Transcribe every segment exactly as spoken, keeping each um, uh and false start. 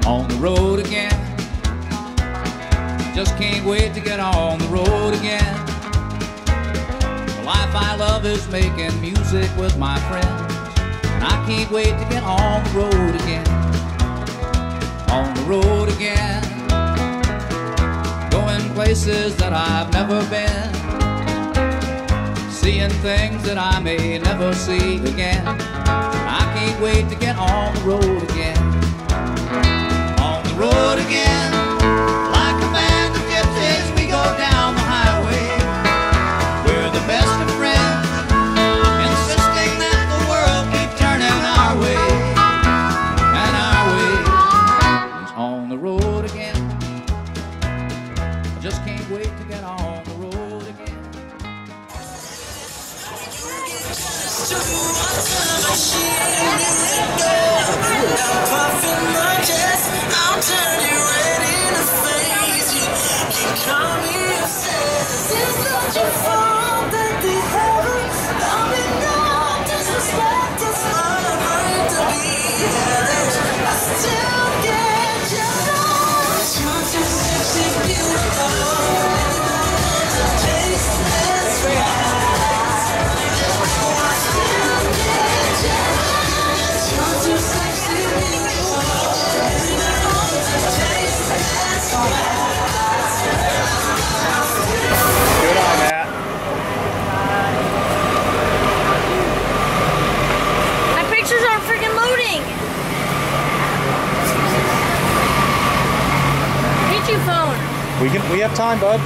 on the road again. Just can't wait to get on the road again. The life I love is making music with my friends, and I can't wait to get on the road again. On the road again, going places that I've never been, seeing things that I may never see again. I can't wait to get on the road again. On the road again, like a band of gypsies, we go down the highway. We're the best of friends, insisting that the world keep turning our way. And our way is on the road again. I just can't wait to get on the road again. I'll turn you red in the face. You can call me obsessed. It's not your fault that they haven't loved me. No disrespect. It's not a right to be. I still get jealous. You're too sexy, beautiful. Tasteless. I still get jealous. You're too sexy, beautiful. Good on, Matt. My pictures aren't freaking loading. Get your phone. We can. We have time, bud.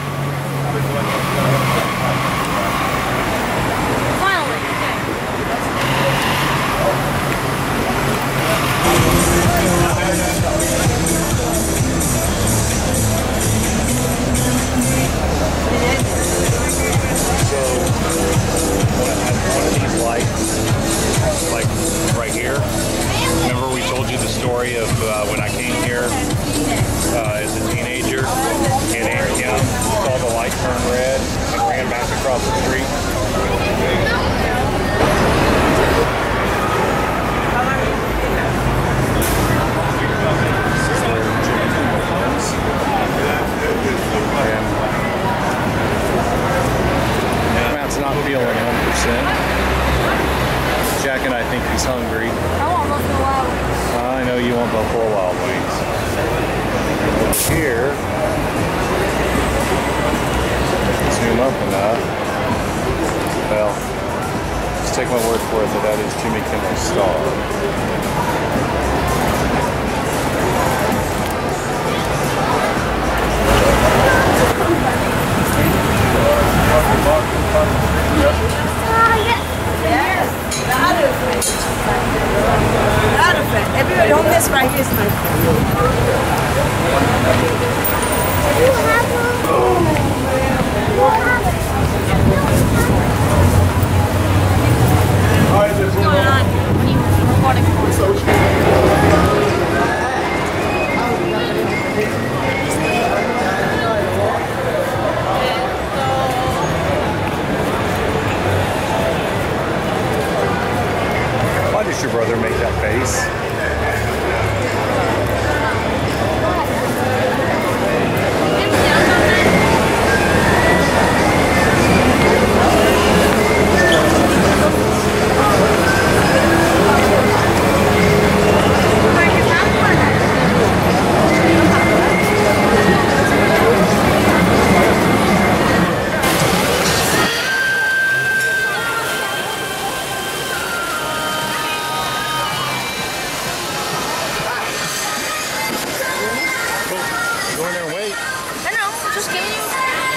Finally. So, one of these lights, like right here. Remember we told you the story of uh, when I came here uh, as a teenager, and Anakin saw the light turn red and ran back across the street. Matt's not feeling one hundred percent. Jack and I think he's hungry. I want Buffalo Wild Wings. I know you want Buffalo Wild Wings. Here, zoom up enough. Well, just take my word for it that that is Jimmy Kimmel's Star. Everybody don't miss right here, my What's going on? What are you recording for? Why does your brother make that face? Go in there and wait. I know, just giving you.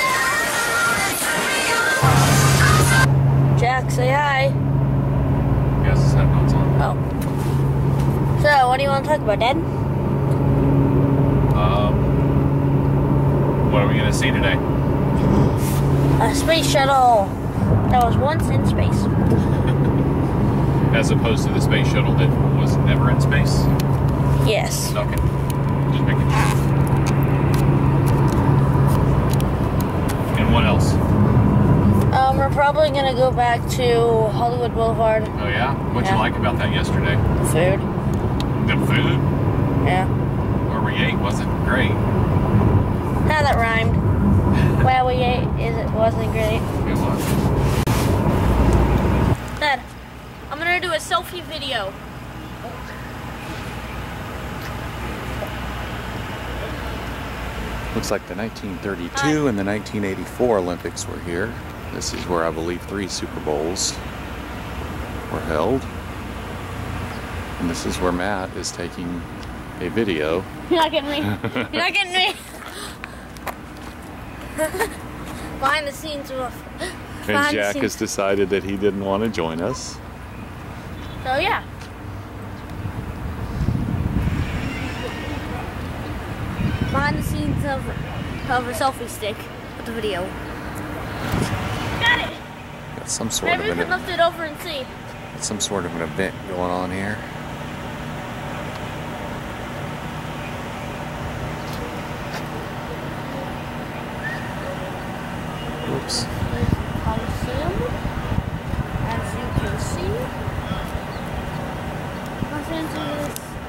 Jack, say hi. He has his headphones on. Oh. So, what do you want to talk about, Dad? Um, what are we going to see today? A space shuttle that was once in space. As opposed to the space shuttle that was never in space? Yes. Okay. Just making sure. And what else? Um, we're probably gonna go back to Hollywood Boulevard. Oh yeah? What'd Yeah. you like about that yesterday? The food. The food? Yeah. Where we ate wasn't great. How that rhymed. Well, we ate is it wasn't great. It was. Dad, I'm gonna do a selfie video. Looks like the nineteen thirty-two and the nineteen eighty-four Olympics were here. This is where I believe three Super Bowls were held. And this is where Matt is taking a video. You're not getting me. You're not getting me. Behind the scenes of. And Jack has decided that he didn't want to join us. So yeah. Behind the scenes of, of a selfie stick with the video. Got it! Got some sort Maybe we of can an, lift it over and see. got some sort of an event going on here. Oops. Coliseum, as you can see. Los Angeles.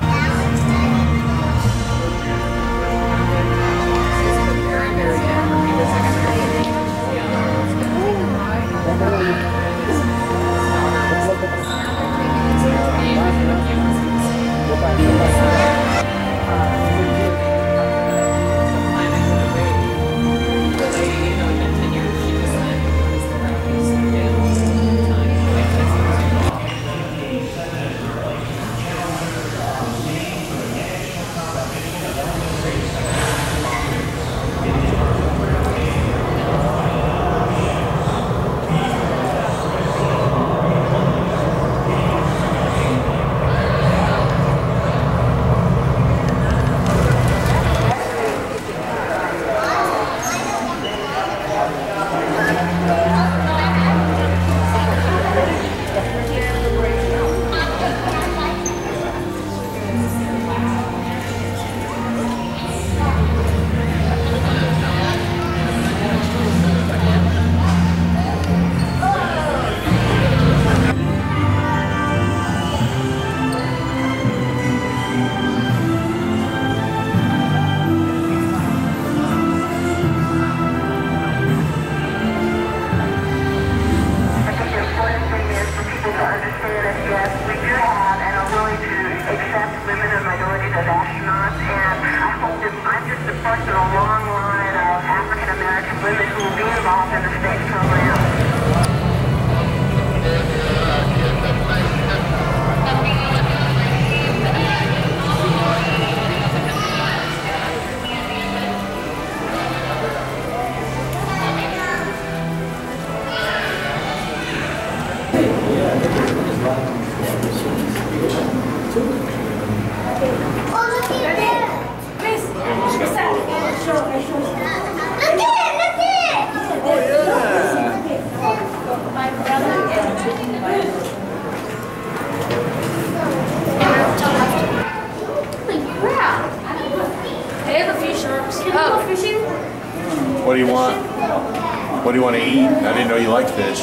What do you want? What do you want to eat? I didn't know you liked fish.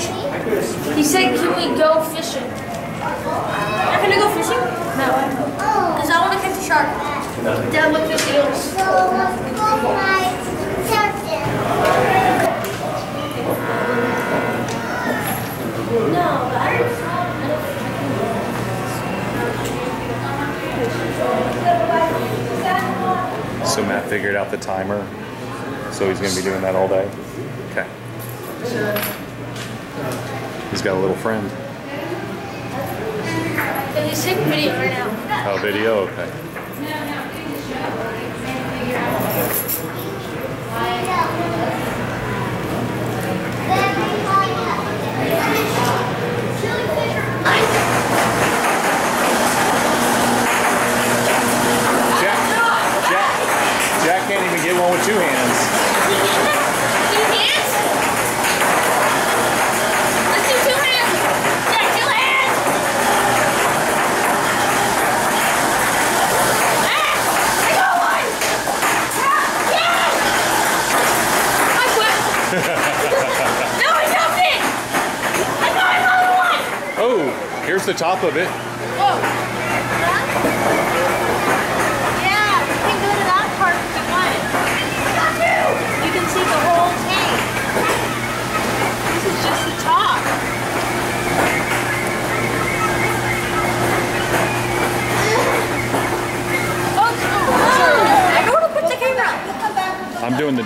He said, can we go fishing? Not gonna go fishing? No. Because I want to catch a shark. Dad, look at the eels. No, but I don't. So Matt figured out the timer. So he's going to be doing that all day? Okay. He's got a little friend. He's taking video right now. Oh, video? Okay. Jack, Jack, Jack can't even get one with two hands. Oh, here's the top of it. Whoa. Yeah, you can do it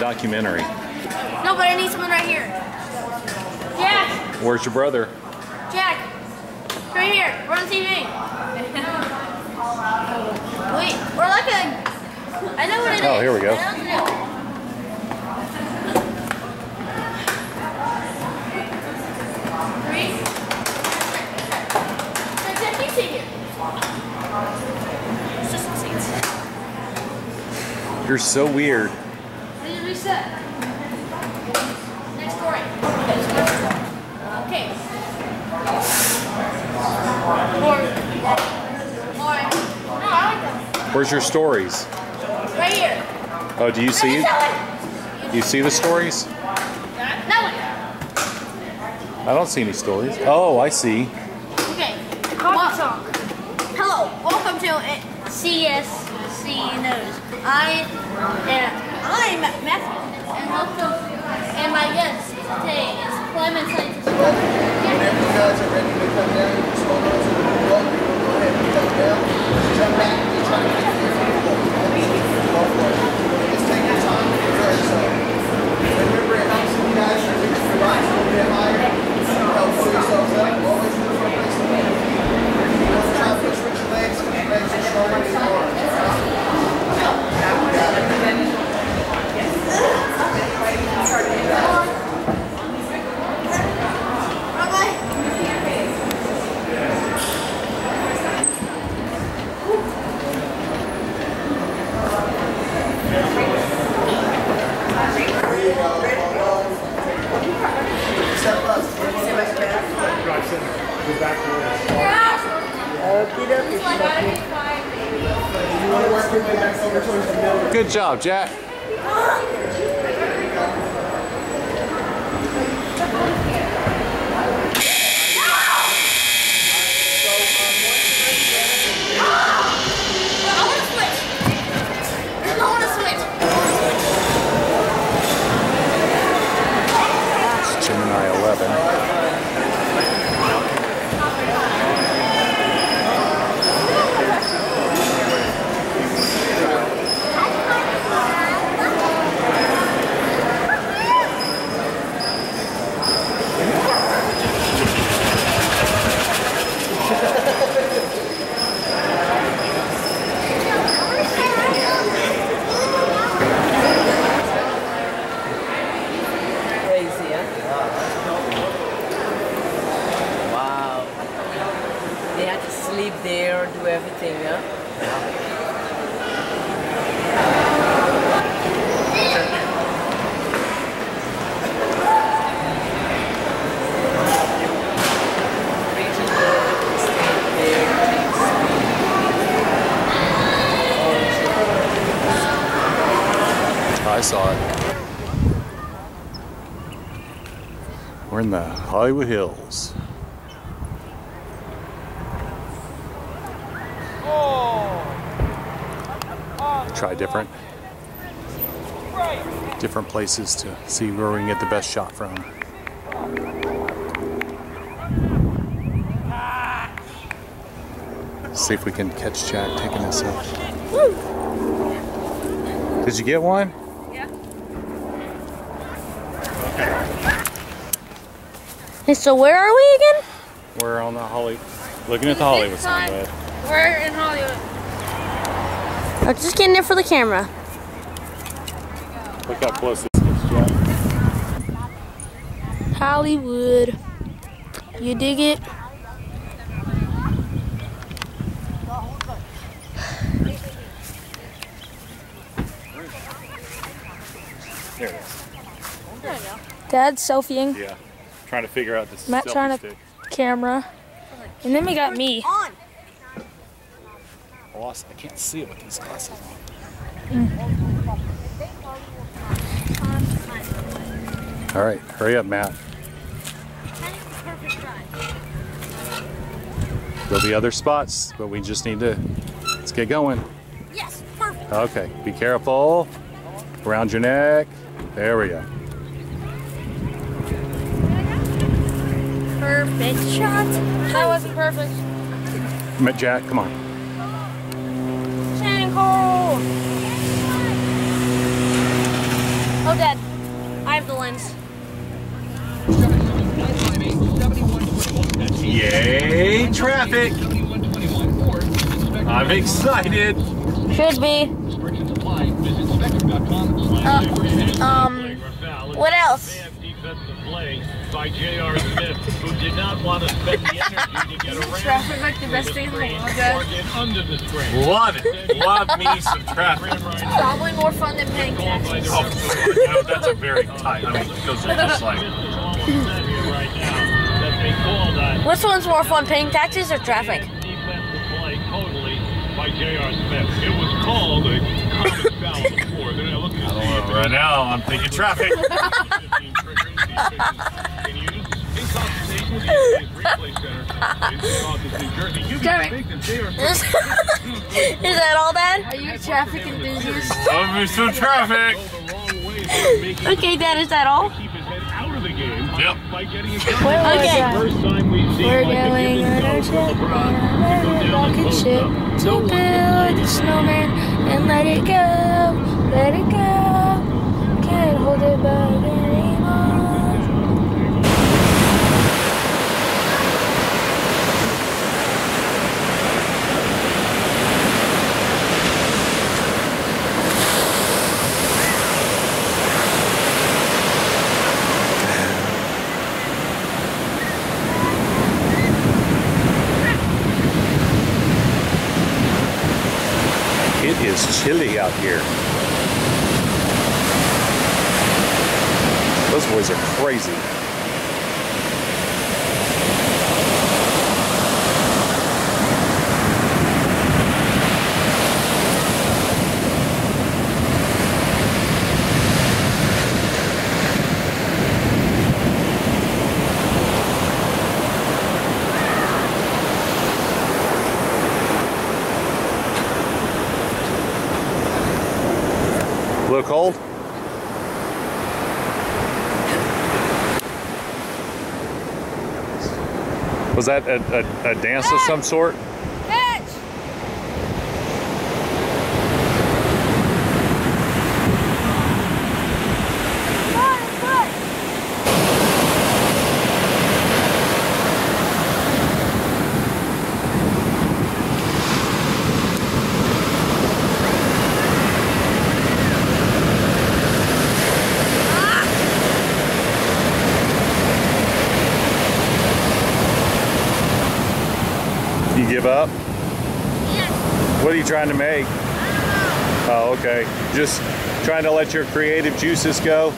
documentary. No, but I need someone right here. Jack! Where's your brother? Jack! Right here. We're on T V. Wait, we're like a... I know what it Oh, is. here we go. I know what to do. Three. Jack, you sit here. It's just some seats. You're so weird. I need to reset. Next story. Okay. More. More. No, I like them. Where's your stories? Right here. Oh, do you see? That You see the stories? one. I don't see any stories. Oh, I see. Okay. Coffee talk. Hello. Welcome to C S C News. I am I'm Matthew, and welcome. And my guest today is climate scientist. Whenever you guys are ready to come down, you just hold on to the rope. Go ahead and come down. Jump back and try to get through the rope. Go for it. Just take your time. Enjoy yourself. Remember, it helps you guys to reach the line a little bit higher. Help pull yourselves up. Always look for a place to land. You want to try to push with your legs, because your legs are stronger than your arms. Good job, Jack. It's Gemini eleven. Crazy, huh? Wow. They had to sleep there, do everything, huh? I saw it. We're in the Hollywood Hills. Try different, different places to see where we can get the best shot from. See if we can catch Jack taking this up. Did you get one? Hey, so where are we again? We're on the Holly, looking at the Hollywood sign. Bud. We're in Hollywood. I'm just getting there for the camera. Look how close this is, Jack. Hollywood. You dig it? There it is. Dad's selfieing. Yeah. Trying to figure out this Matt selfie trying to stick. camera. And then we got me. Oh, I can't see it with these glasses on. Mm. All right, hurry up, Matt. There'll be other spots, but we just need to, let's get going. Yes, perfect. Okay, be careful. Around your neck. There we go. Perfect shot. That wasn't perfect. Met Jack, come on. Shannon Cole. Oh, Dad, I have the lens. Yay, traffic! I'm excited. Should be. Uh, um, what else? By J R Smith, who did not want to spend the energy to get around. Traffic like the best thing in the world, Dad. Under the screen. Love it. Love me some traffic. Probably more fun than paying taxes. Oh, you know, that's a very tight. I mean, because they're just like. Which one's more fun, paying taxes or traffic? Defensive play totally by J R Smith. It was called a comic foul before. They're not looking at I don't know. Right now, I'm thinking traffic. Is that all, Dad? Are you a traffic enthusiast? Love me some traffic. Okay, Dad, is that all? Yep. Okay. We're going on our trip on a rocket ship to build a snowman and let it go, let it go. Can't hold it back anymore. It is chilly out here. Those boys are crazy. A little cold? Was that a, a, a dance of some sort? Catch! You give up? Yes. What are you trying to make? Oh, okay. Just trying to let your creative juices go?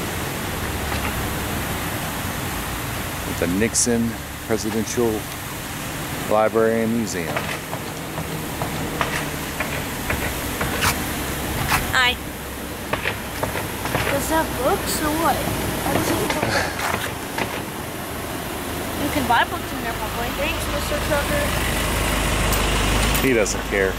The Nixon presidential Library and Museum. Hi. Does that books or what? How does it look? You can buy books in there probably. Thanks, Mister Trucker. He doesn't care.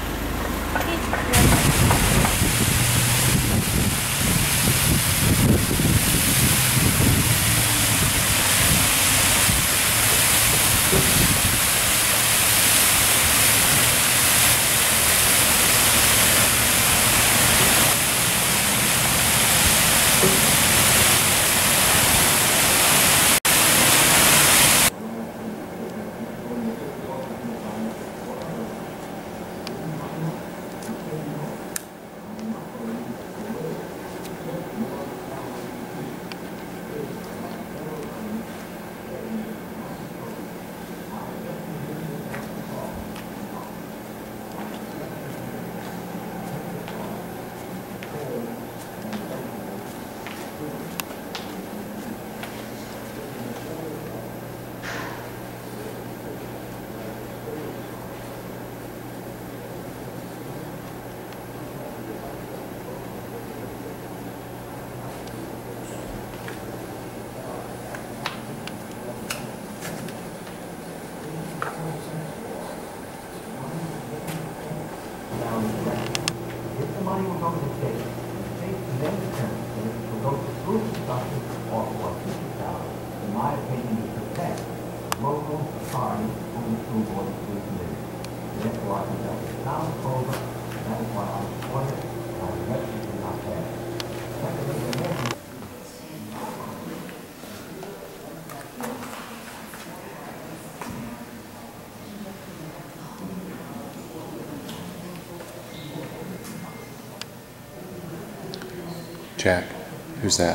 Jack, who's that?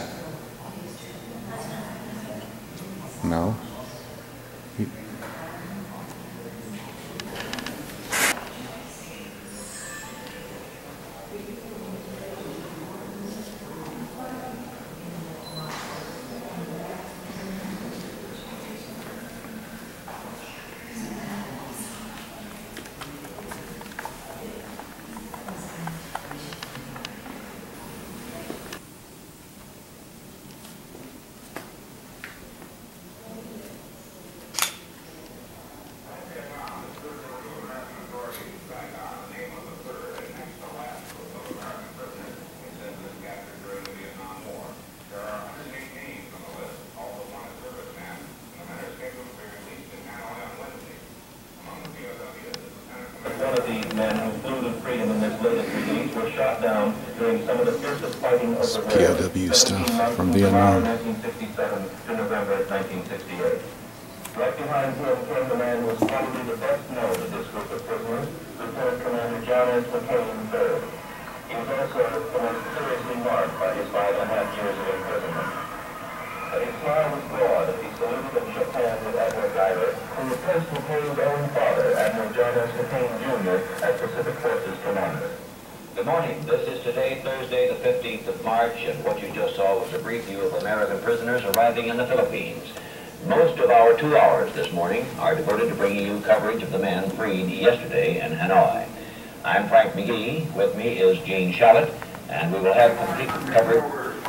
No? He One of these men who flew to freedom in this latest release was shot down during some of the fiercest fighting of the war. P O W stuff from Vietnam. nineteen sixty-seven to November nineteen sixty-eight. Right behind him came the man who was probably the best known of this group of prisoners, Lieutenant Commander John S. McCain the third. He was also the most seriously marked by his five and a half years of imprisonment. But his smile was broad as he saluted and shook hands with Admiral Guyver, who replaced McCain's own father, Admiral John S. McCain Junior, as Pacific Forces Commander. Good morning. This is today, Thursday, the fifteenth of March, and what you just saw was a brief view of American prisoners arriving in the Philippines. Most of our two hours this morning are devoted to bringing you coverage of the men freed yesterday in Hanoi. I'm Frank McGee. With me is Gene Shalit, and we will have complete coverage.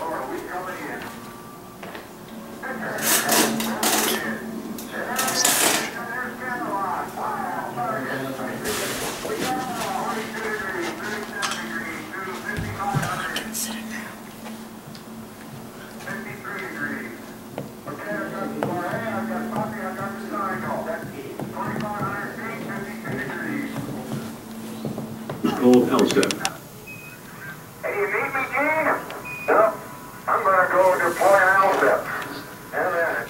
Old Elstep. Hey, you need me, Gene? No, I'm gonna go deploy Elstep. And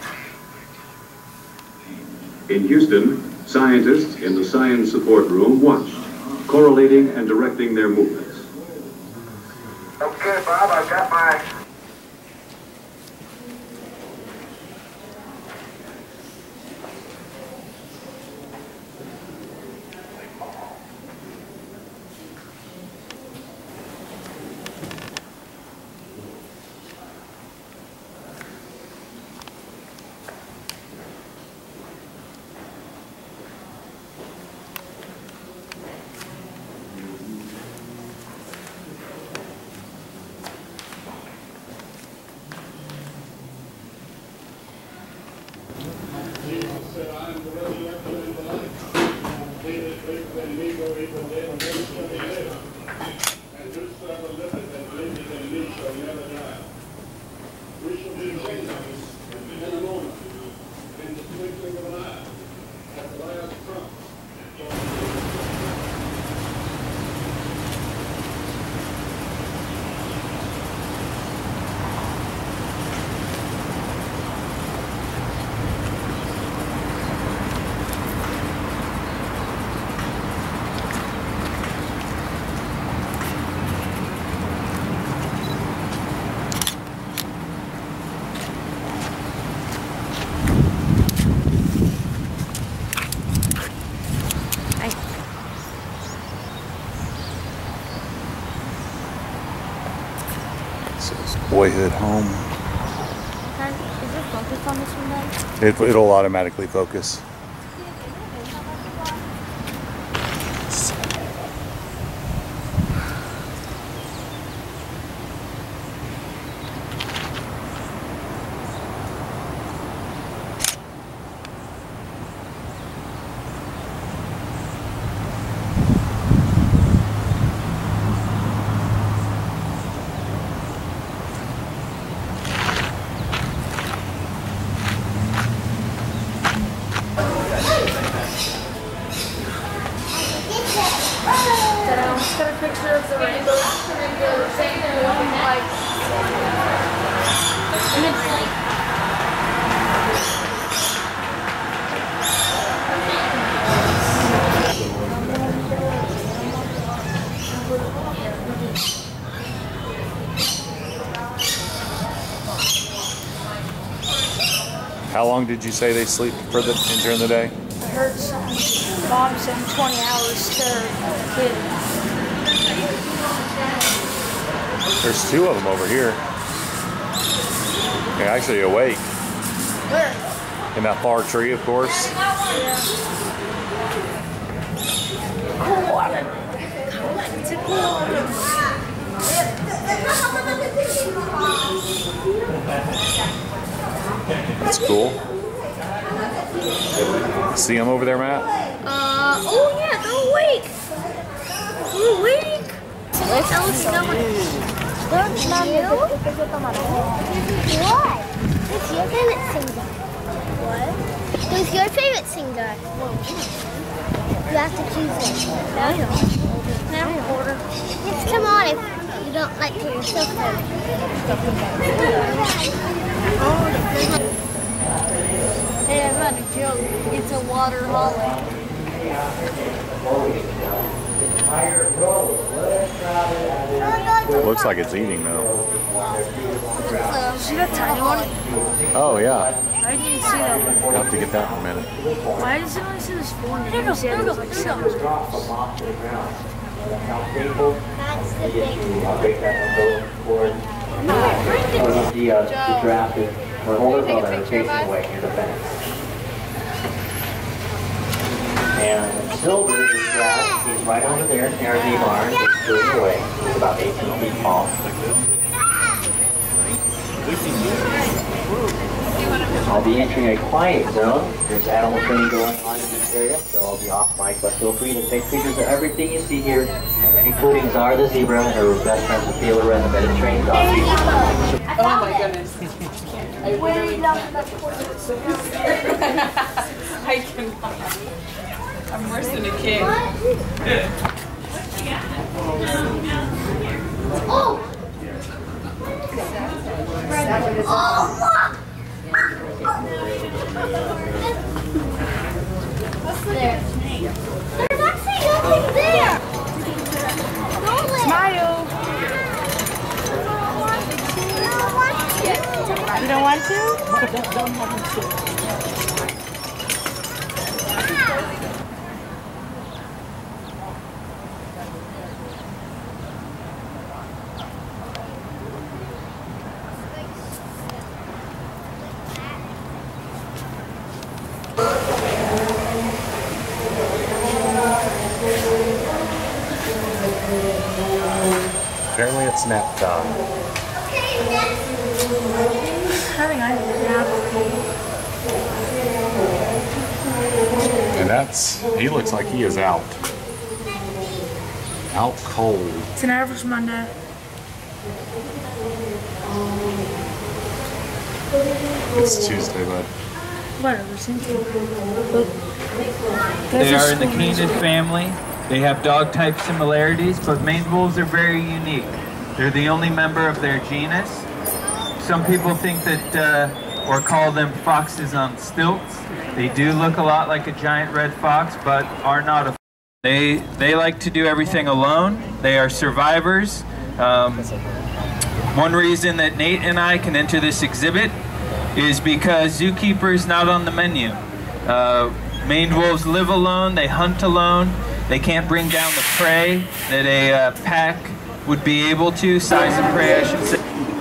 then. In Houston, scientists in the science support room watched, correlating and directing their movements. Okay, Bob, I've got my... Boyhood home. Is it focused on this one then? It, it'll automatically focus. Got a picture of the rainbow. Like, How long did you say they sleep for the during the day? I heard some mom saying twenty hours to kids. There's two of them over here. They're actually awake. Where? In that far tree, of course. It's a cool That's cool. See them over there, Matt? Uh, oh yeah, they're awake. They're awake. What? Who's your favorite singer? What? Who's your favorite singer? You have to choose one. No, you don't. Now order. Just come on if you don't like to yourself then. Hey, I got a joke. It's a water holly. Looks like it's eating though. See that tiny one? Oh yeah. I didn't see that one. We'll have to get that in a minute. Why does it only say this four? There you go, there you go, there you go. The, uh, the draft is we're holding on and facing away near the fence. And silver, the draft is right over there near the barn. It's facing away. It's about eighteen feet tall. I'll be entering a quiet zone. There's animal training going on in this area, so I'll be off mic, but feel free to take pictures of everything you see here, including Zara the zebra and her best friend Sophia and the Mediterranean dog. Oh my goodness. I really I cannot. I'm worse than a kid. Oh! Oh! What's there? There's actually nothing there! Smile! You don't want to? Apparently it's nap time. I think I nap. And that's, he looks like he is out. Out cold. It's an average Monday. It's Tuesday, bud. Whatever, seems They are in the canid family. They have dog type similarities, but Maine Wolves are very unique. They're the only member of their genus. Some people think that, uh, or call them foxes on stilts. They do look a lot like a giant red fox, but are not a fox. They, they like to do everything alone. They are survivors. Um, one reason that Nate and I can enter this exhibit is because zookeeper is not on the menu. Uh, Maned wolves live alone, they hunt alone, they can't bring down the prey that a uh, pack would be able to, size of prey I should say.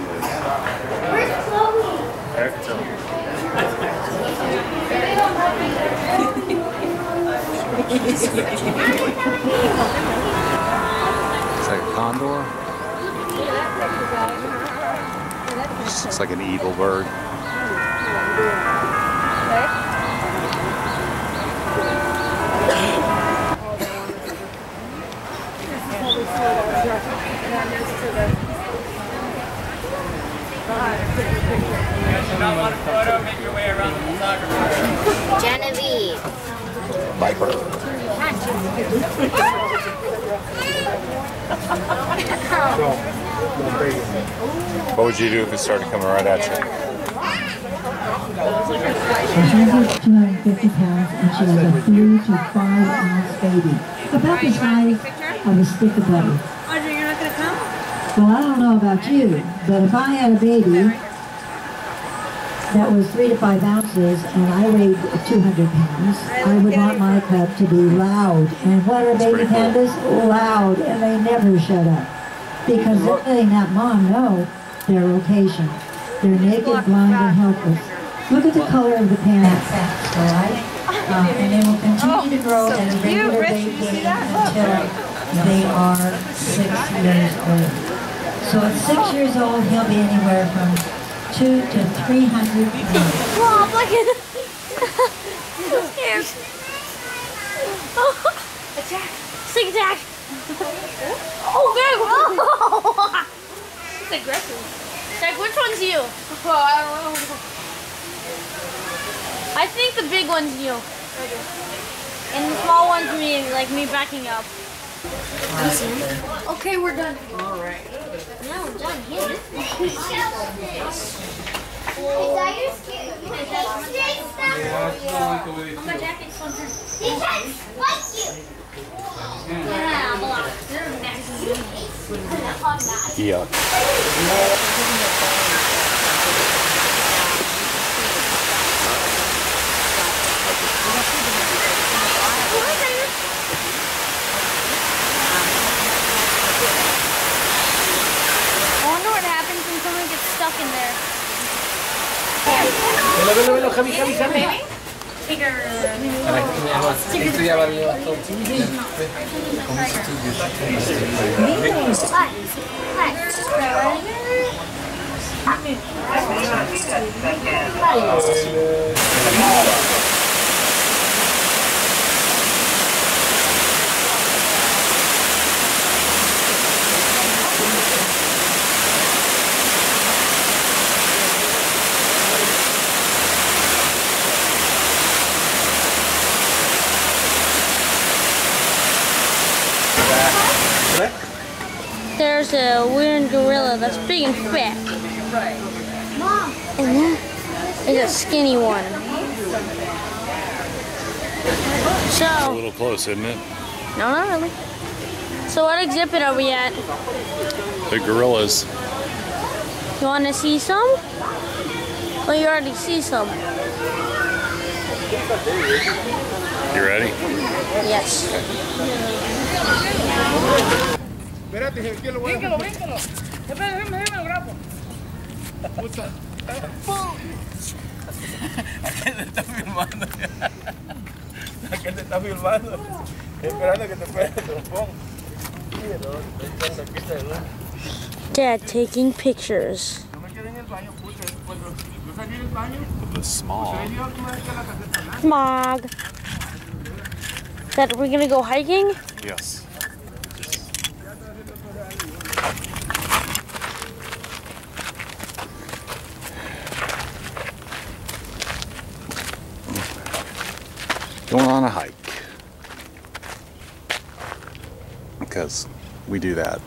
It's like a condor. It's like an evil bird. Genevieve. Viper. What would you do if it started coming right at you? She's two hundred fifty pounds and she has a three to five ounce baby. About the size of a stick of butter. Audrey, you're not going to come? Well, I don't know about you, but if I had a baby that was three to five ounces and I weighed two hundred pounds, I would want my cub to be loud. And what are baby pandas? Loud, and they never shut up. Because they're letting that mom know their location. They're naked, blind, and helpless. Look at the color of the parents, all right? Uh, and they will continue to grow at a regular rate until they are six years old. So at six years old, he'll be anywhere from two to three hundred pounds. Mom, look at it. So scared. Attack. Stick attack. Oh, man. It's aggressive. Jack, which one's you? Oh, I don't know. I think the big one's you. And the small one's me, like me backing up. Okay, we're done. All right. No, we're done. Here. My jacket's on her. He can't fight you. Yeah. I wonder what happens when someone gets stuck in there. There's a weird gorilla that's big and fat. Mom. And there's a skinny one. It's a So, little close, isn't it? no, not really. So what exhibit are we at? The gorillas. You want to see some? Well, you already see some. You ready? Yes. Espérate, que lo voy a... Véngalo, véngalo. Espérate, déjame, déjame, grabo. What's up? Aquel te está filmando. Aquel te está filmando. Esperando que te pegue el trompón. Dad taking pictures. The smog. Smog. That we're gonna go hiking? Yes. Going on a hike. Because we do that.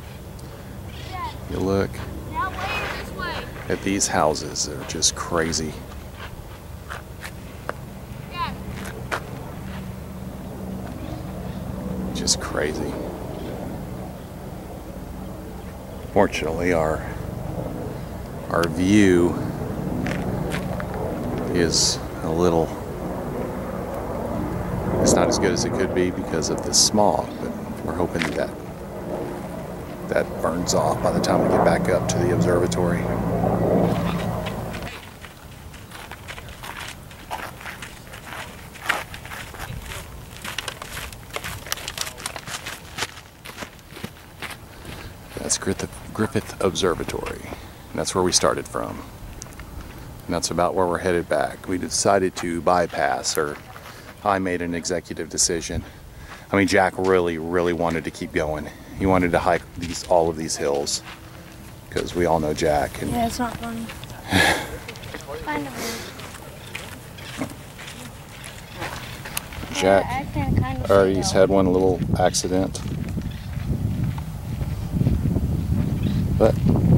You look at these houses, they're just crazy. Just crazy. Fortunately, our our view is a little, it's not as good as it could be because of the smog, but we're hoping that that burns off by the time we get back up to the observatory. That's Griffith, Griffith Observatory. And that's where we started from. And that's about where we're headed back. We decided to bypass, or I made an executive decision. I mean, Jack really, really wanted to keep going. He wanted to hike these, all of these hills, because we all know Jack. And yeah, it's not funny. Jack already's had one little accident. But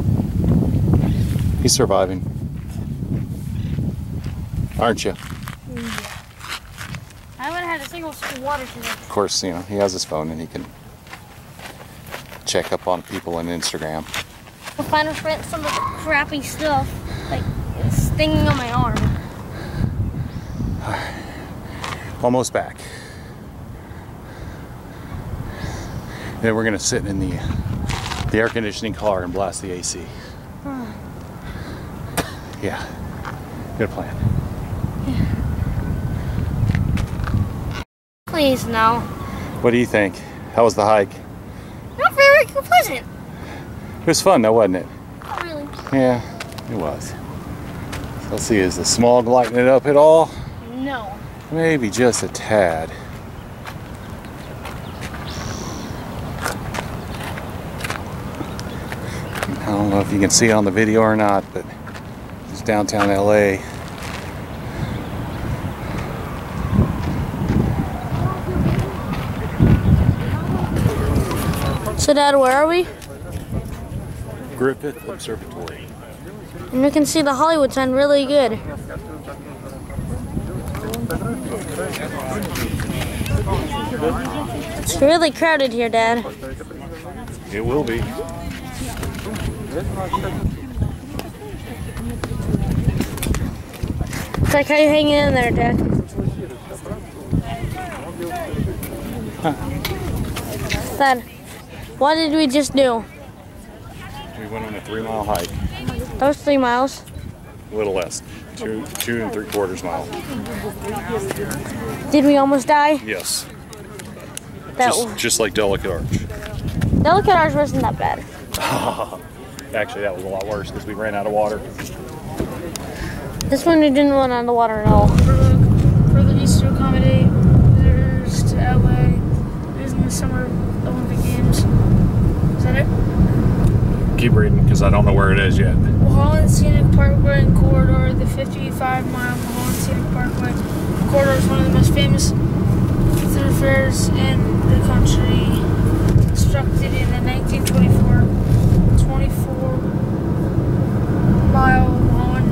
he's surviving. Aren't you? Yeah. I haven't had a single sip of water today. Of course, you know, he has his phone and he can check up on people on Instagram. I'll find a friend some of the crappy stuff, like it's stinging on my arm. Almost back. Then we're gonna sit in the the air conditioning car and blast the A C. Hmm. Yeah, good plan. Please, no. What do you think? How was the hike? Not very pleasant. It was fun though, wasn't it? Not really. Yeah, it was. So let's see, is the smog lighting it up at all? No. Maybe just a tad. I don't know if you can see it on the video or not, but it's downtown L A. So Dad, where are we? Griffith Observatory. And we can see the Hollywood sign really good. It's really crowded here, Dad. It will be. It's like how you hanging in there, Dad. Huh. Dad, what did we just do? We went on a three mile hike. That was three miles. A little less. Two, two and three quarters mile. Did we almost die? Yes. That Just, just like Delicate Arch. Delicate Arch wasn't that bad. Actually, that was a lot worse because we ran out of water. This one we didn't run out of water at all. Further east to accommodate visitors to L A using the Summer Olympic Games. Is that it? Keep reading because I don't know where it is yet. Mulholland Scenic Parkway and Corridor, the fifty-five mile Mulholland Scenic Parkway corridor is one of the most famous thoroughfares in the country. Constructed in the nineteen twenty-four, twenty-four mile long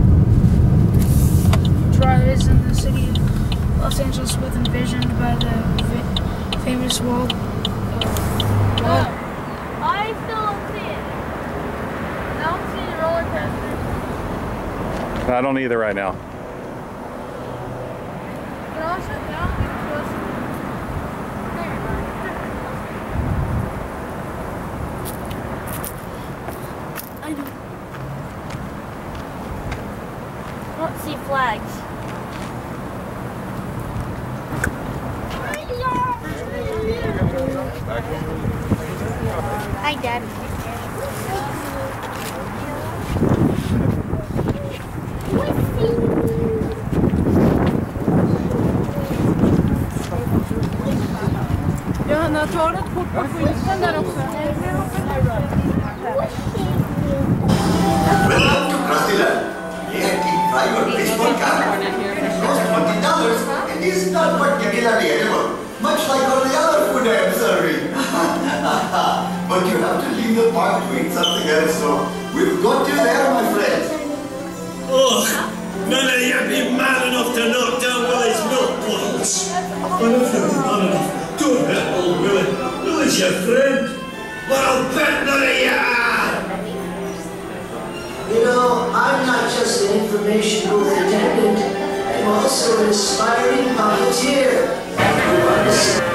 drive is in the city of Los Angeles, was envisioned by the fa famous Walt. Uh, Walt. I still don't see it. I don't see the roller coaster. I don't either right now. You know, sit down. I don't see flags. Hi, Dad. tar ett kort på skylten där också. Welcome to Krusty-land. May I keep fry your baseball cap? It costs twenty dollars and is not particularly edible, much like all the other food I am serving. But you have to leave the park to eat something else, so we've got you there, my friends. Oh, none of you be man enough to knock down Willie's milk bottles. But if you're man enough, don't hit old Willie. Willie's your friend. But I'll bet none of you are. You know, I'm not just an information booth attendant. I'm also an aspiring volunteer. You understand?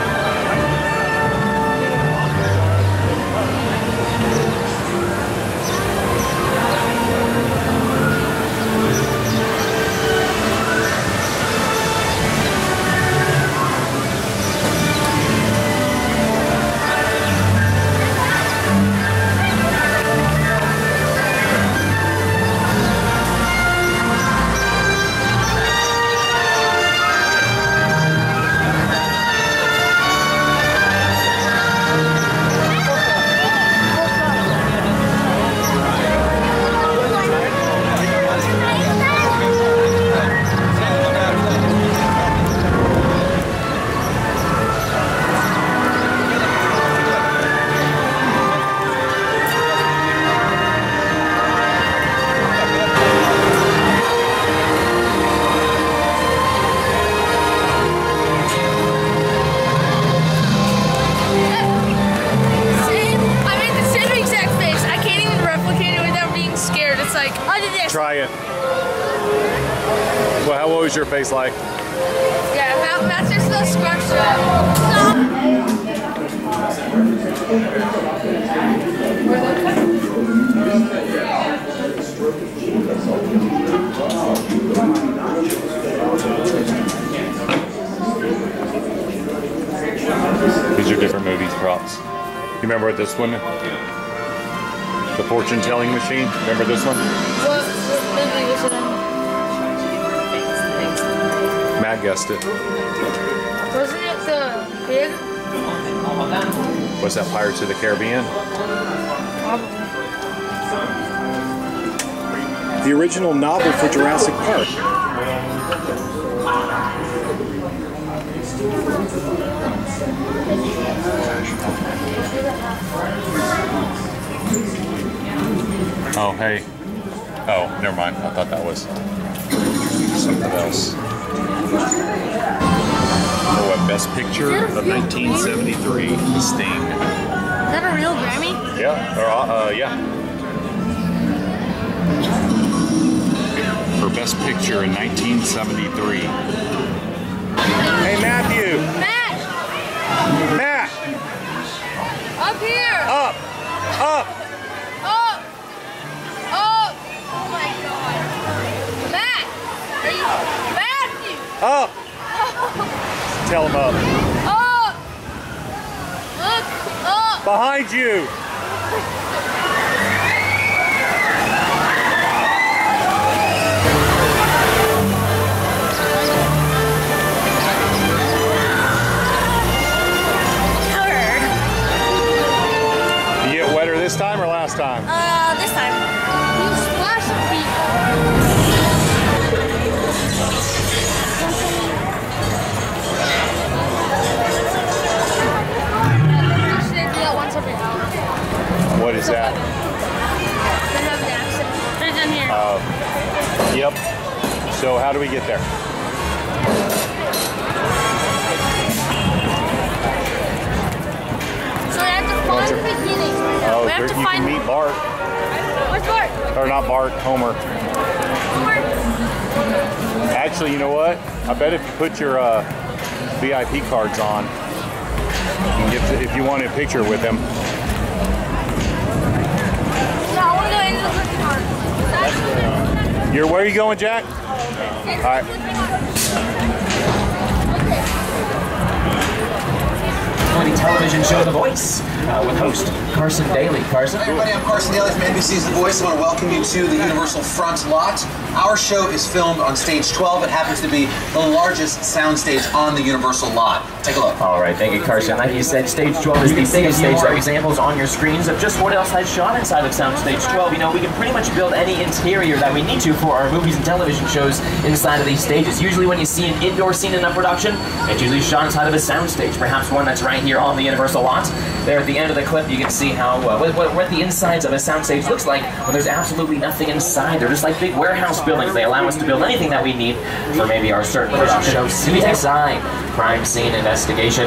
Try it. Well, how what was your face like? Yeah, that, that's just the scrunch These are different movies props. You remember this one? The fortune telling machine. Remember this one? What movie was it in? Matt guessed it. Wasn't it the pig? Was that Pirates of the Caribbean? The original novel for Jurassic Park. Oh, hey. Oh, never mind. I thought that was something else. Oh, a Best Picture of nineteen seventy-three, The Sting. Is that a real Grammy? Yeah, or, uh, yeah. For Best Picture in nineteen seventy-three. Hey, Matthew! Matt! Matt! Up here! Up! Up! Up! Up! Oh my god! Matt! Are you... Matthew! Up! Tell him up. Up! Look! Up! Behind you! This time or last time? Uh, this time. You splash some people. Actually, they do that once every hour. What is that? They have the accent. They're down here. Uh, yep. So how do we get there? So we have to find the beginning. Oh, we have there, to you find... can meet Bart. Where's Bart? Or not Bart, Homer. Homer? Actually, you know what? I bet if you put your uh, V I P cards on, you can get to, if you want a picture with them. No, I want to go into the cookie car. You're, where are you going, Jack? All right. twenty television show The Voice uh, with host Carson Daly. Carson? Hi everybody, I'm Carson Daly from N B C's The Voice. I want to welcome you to the Universal Front Lot. Our show is filmed on Stage twelve. It happens to be the largest soundstage on the Universal lot. Take a look. All right, thank you, Carson. Like you said, Stage twelve is the biggest stage. There are examples on your screens of just what else has shot inside of Soundstage twelve. You know, we can pretty much build any interior that we need to for our movies and television shows inside of these stages. Usually when you see an indoor scene in a production, it's usually shot inside of a soundstage, perhaps one that's right here on the Universal lot. There at the end of the clip, you can see how uh, what, what, what the insides of a soundstage looks like when there's absolutely nothing inside. They're just like big warehouse buildings. They allow us to build anything that we need for maybe our certain production. C S I, Crime Scene Investigation.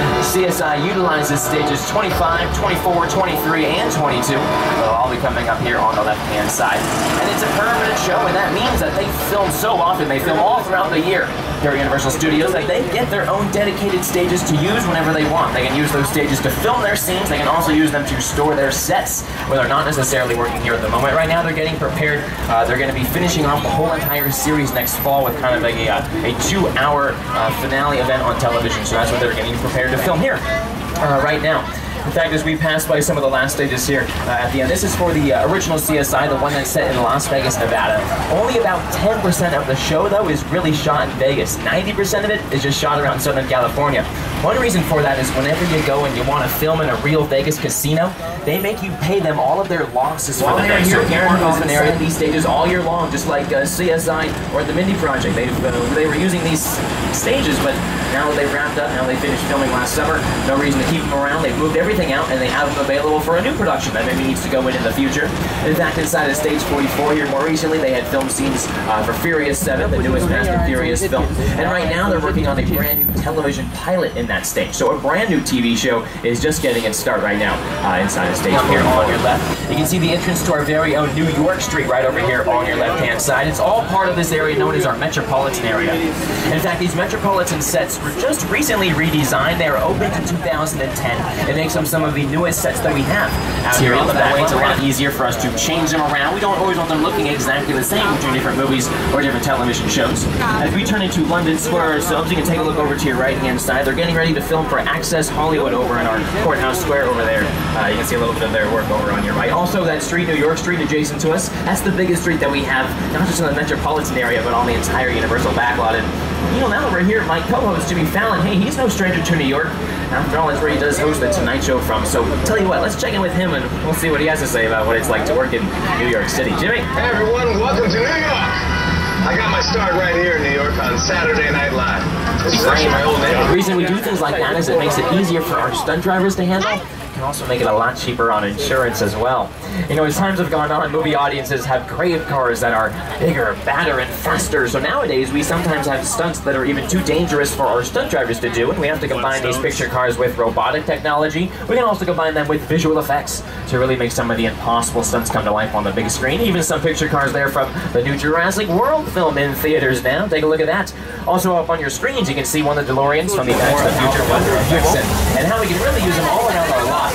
C S I utilizes stages twenty-five, twenty-four, twenty-three, and twenty-two. They'll all be coming up here on the left-hand side. And it's a permanent show, and that means that they film so often. They film all throughout the year here at Universal Studios that they get their own dedicated stages to use whenever they want. They can use those stages to film their scenes. They can also use them to store their sets where they're not necessarily working here at the moment. Right now, they're getting prepared. Uh, they're going to be finishing off the whole entire series next fall with kind of a, uh, a two-hour uh, finale event on television. So that's what they're getting prepared to film here uh, right now. In fact, as we pass by some of the last stages here uh, at the end, this is for the uh, original C S I, the one that's set in Las Vegas, Nevada. Only about ten percent of the show, though, is really shot in Vegas. ninety percent of it is just shot around Southern California. One reason for that is whenever you go and you want to film in a real Vegas casino, they make you pay them all of their losses for the day. So Karen has been airing these stages all year long, just like uh, C S I or the Mindy Project. They've, uh, they were using these stages, but now that they've wrapped up, now they finished filming last summer, no reason to keep them around. They've moved everything out, and they have them available for a new production that maybe needs to go in in the future. In fact, inside of Stage forty-four here more recently, they had film scenes uh, for Furious seven, the newest Fast and Furious film. And right now, they're working on a brand new television pilot in that stage. So a brand new T V show is just getting its start right now uh, inside of Stage here on your left. You can see the entrance to our very own New York Street right over here on your left-hand side. It's all part of this area known as our metropolitan area. In fact, these metropolitan sets were just recently redesigned. They were opened in two thousand ten. It makes them some of the newest sets that we have out here in the back. It's a lot easier for us to change them around. We don't always want them looking exactly the same between different movies or different television shows. As we turn into London Square ourselves, you can take a look over to your right-hand side. They're getting ready to film for Access Hollywood over in our Courthouse Square over there. Uh, you can see a little bit of their work over on your right. Also, that street, New York Street, adjacent to us, that's the biggest street that we have, not just in the metropolitan area, but on the entire Universal backlot. And, you know, now that we're here, my co-host, Jimmy Fallon, hey, he's no stranger to New York. After all, that's where he does host the Tonight Show from. So, tell you what, let's check in with him and we'll see what he has to say about what it's like to work in New York City. Jimmy? Hey, everyone, welcome to New York. I got my start right here in New York on Saturday Night Live. This is actually my old neighborhood. The reason we do things like that is it makes it easier for our stunt drivers to handle. Can also make it a lot cheaper on insurance as well. You know, as times have gone on, movie audiences have craved cars that are bigger, badder, and faster. So nowadays, we sometimes have stunts that are even too dangerous for our stunt drivers to do, and we have to combine these picture cars with robotic technology. We can also combine them with visual effects to really make some of the impossible stunts come to life on the big screen. Even some picture cars there from the new Jurassic World film in theaters now. Take a look at that. Also up on your screens, you can see one of the DeLoreans from the Back to the Future film, and how we can really use them all around our lot.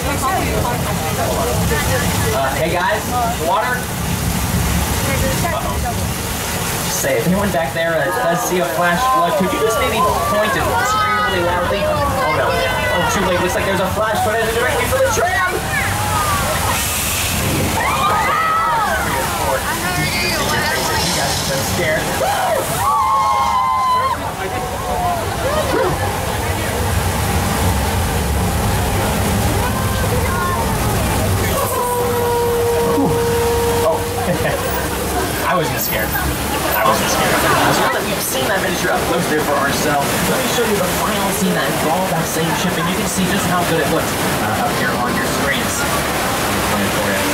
Uh, hey guys, water? Uh-oh. Say, if anyone back there uh, does see a flash flood, could you just maybe point and scream really loudly? Oh no. Oh, too late. Looks like there's a flash flood headed directly for the tram! You guys have been scared. I wasn't scared. I wasn't scared. So now that we've seen that miniature up close there for ourselves, let me show you the final scene that involved that same ship, and you can see just how good it looks uh, up here on your screens. Playing for you.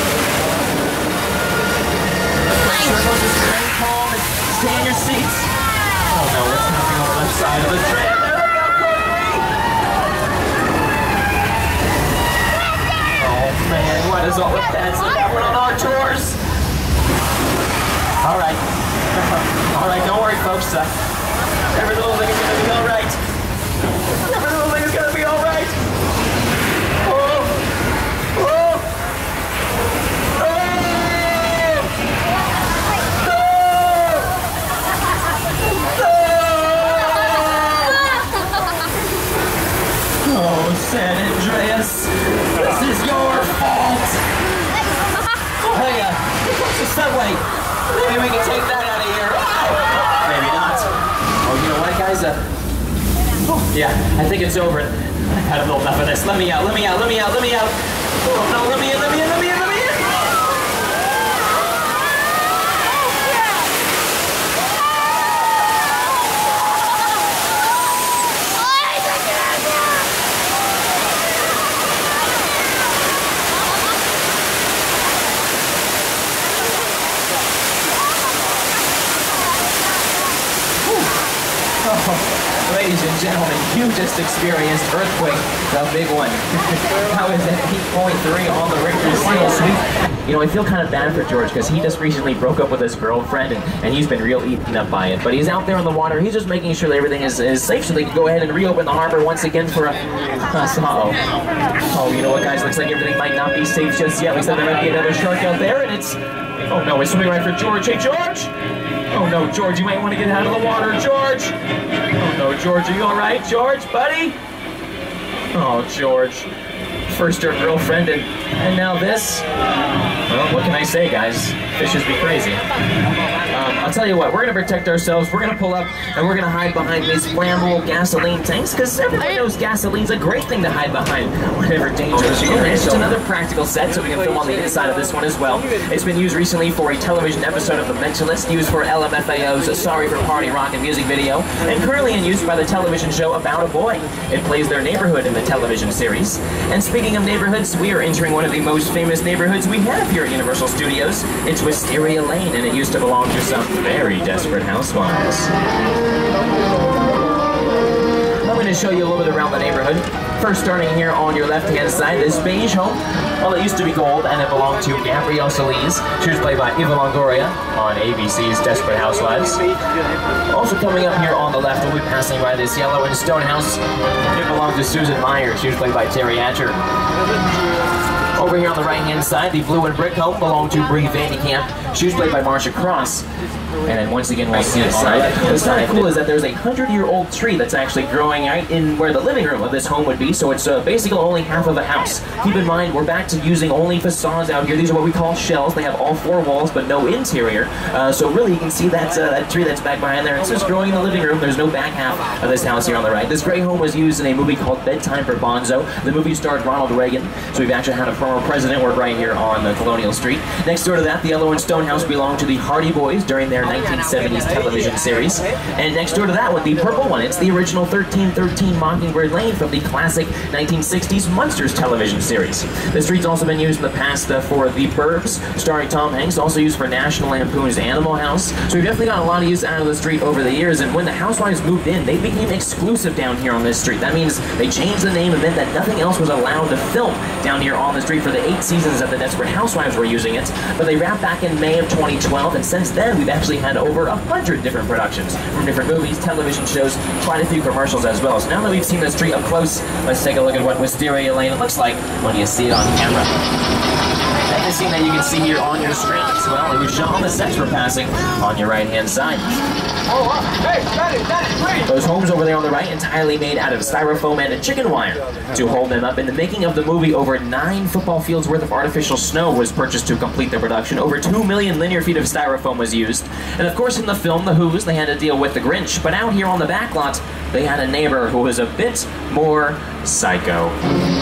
Sure, folks, just stay calm and stay in your seats. Oh no, what's happening on the left side of the tram? Oh man, what is all the fancy happening on our tours? All right. All right, don't worry, folks. Uh, every little thing is going to be all right. Every little thing is going to be all right. Oh! Oh! Oh! Oh, San subway. Maybe we can take that out of here. Maybe not. Oh, you know what, guys? Uh, oh, yeah, I think it's over. I've had enough of this. Let me out, let me out, let me out, let me out. Oh, no, let me in, let me in, let me in, let me in. Ladies and gentlemen, you just experienced earthquake, the big one. That was at eight point three on the Richter scale. You know, I feel kind of bad for George because he just recently broke up with his girlfriend and, and he's been real eaten up by it. But he's out there on the water. He's just making sure that everything is, is safe so they can go ahead and reopen the harbor once again for a... Uh, so, uh-oh. Oh, you know what, guys? Looks like everything might not be safe just yet. Looks like there might be another shark out there and it's... Oh, no, it's swimming right for George. Hey, George! Oh, no, George, you might want to get out of the water, George! Oh, no, George, are you all right, George, buddy? Oh, George. First your girlfriend and, and now this? Well, what can I say, guys? Fishes be crazy. Um, I'll tell you what, we're going to protect ourselves. We're going to pull up and we're going to hide behind these flammable gasoline tanks because everyone knows gasoline's a great thing to hide behind whatever danger is here. It's another practical set so we can film on the inside of this one as well. It's been used recently for a television episode of The Mentalist, used for L M F A O's Sorry for Party Rock and music video, and currently in use by the television show About a Boy. It plays their neighborhood in the television series. And speaking of neighborhoods, we are entering one of the most famous neighborhoods we have here at Universal Studios. It's Wisteria Lane, and it used to belong to some very desperate housewives. I'm going to show you a little bit around the neighborhood. First, starting here on your left-hand side, this beige home. Well, it used to be gold, and it belonged to Gabrielle Solis. She was played by Eva Longoria on A B C's Desperate Housewives. Also coming up here on the left, we'll be passing by this yellow and stone house. It belonged to Susan Meyer. She was played by Terry Hatcher. Over here on the right-hand side, the blue and brick home belonged to Brie Vandekamp. She was played by Marcia Cross. And then once again, we'll see the side. What's kind of cool is that there's a hundred-year-old tree that's actually growing right in where the living room of this home would be, so it's uh, basically only half of a house. Keep in mind, we're back to using only facades out here. These are what we call shells. They have all four walls, but no interior. Uh, so really, you can see that, uh, that tree that's back behind there. It's just growing in the living room. There's no back half of this house here on the right. This gray home was used in a movie called Bedtime for Bonzo. The movie starred Ronald Reagan, so we've actually had a former president work right here on uh, Colonial Street. Next door to that, the yellow and stone house belonged to the Hardy Boys during their nineteen seventies television series. And next door to that one, the purple one, it's the original thirteen thirteen Mockingbird Lane from the classic nineteen sixties Munsters television series. The street's also been used in the past uh, for The Burbs, starring Tom Hanks, also used for National Lampoon's Animal House. So we've definitely got a lot of use out of the street over the years, and when the Housewives moved in, they became exclusive down here on this street. That means they changed the name and meant that nothing else was allowed to film down here on the street for the eight seasons that the Desperate Housewives were using it. But they wrapped back in May of twenty twelve, and since then we've actually had over a hundred different productions from different movies, television shows, quite a few commercials as well. So now that we've seen the street up close, let's take a look at what Wisteria Lane looks like when you see it on camera. And the scene that you can see here on your screen as well, it was shot on the sets we're passing on your right-hand side. Oh, uh, hey, that is, that is great. Those homes over there on the right, entirely made out of styrofoam and chicken wire to hold them up. In the making of the movie, over nine football fields worth of artificial snow was purchased to complete the production. Over two million linear feet of styrofoam was used. And of course, in the film, The Who's, they had to deal with the Grinch. But out here on the back lot, they had a neighbor who was a bit more psycho.